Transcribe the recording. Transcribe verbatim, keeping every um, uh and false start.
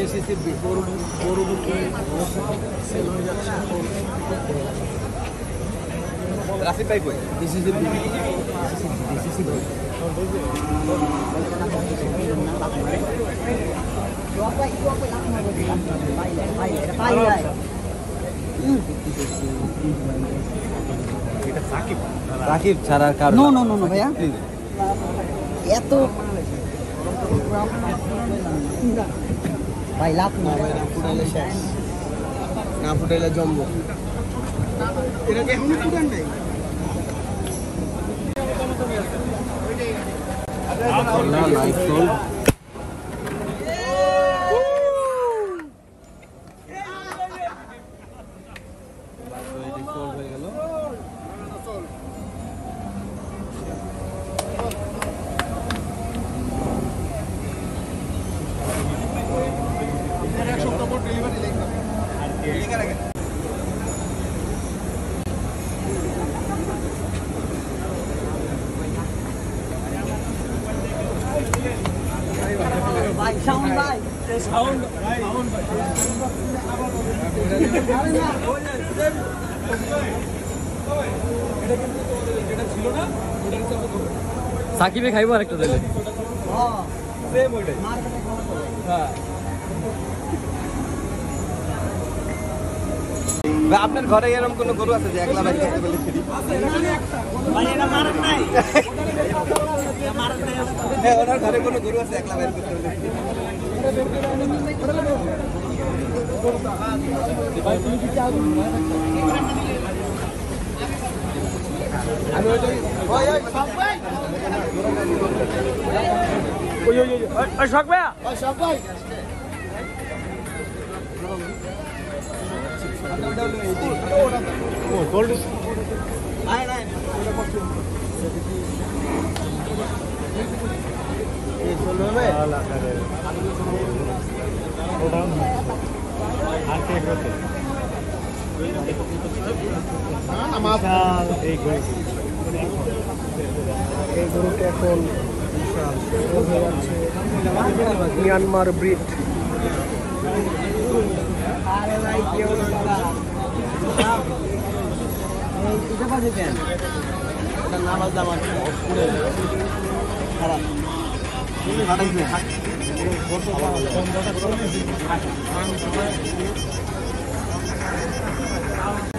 দেশি সিদ্ধি গরু গরু মুখে সেল হয়ে যাচ্ছে রাশি পাই কই দেশি সিদ্ধি দেশি সিদ্ধি রাকিব ছাড়া কার নো নো নো নো ভাইয়া এত ভাই লাভ না না ফুটাইলে শেষ না ফুটাইলে জমবো এটা কি এখনো ফুটান নাই আল্লাহ লাইক সোল Sound by. Sound. Sound by. সাকিবে খাইবো আরেকটা দিলে হ্যাঁ সেম ওইটাই মার্কেটে খাওয়া চলে হ্যাঁ ভাই আপনার ঘরে এরকম কোনো গরু আছে যে একলা বাইরে করতে বলে ফ্রি ভাই এটা মারেন নাই এটা মারেন নাই হ্যাঁ ওনার ঘরে কোনো গরু আছে একলা বাইরে করতে বলে ভাই তুমি কি চাও আমি ওই ওই ওই সব ভাই ওই ওই ওই শক ভাই ওই শক ভাই ও গোল্ড আয় নাই এটা কত এই চলো ভাই আলা করে ওটা আর কে করতে না না মাছ এই গরু এই গরুটা এখন বিশাল হয়ে যাচ্ছে মিয়ানমার ব্রিড আরে ভাই কেউ না এই এটা বাজে কেন এটা নামাজ দামান পুরো খারাপ তুমি হাঁটাইছে কত বন্ধটা চল্লিশ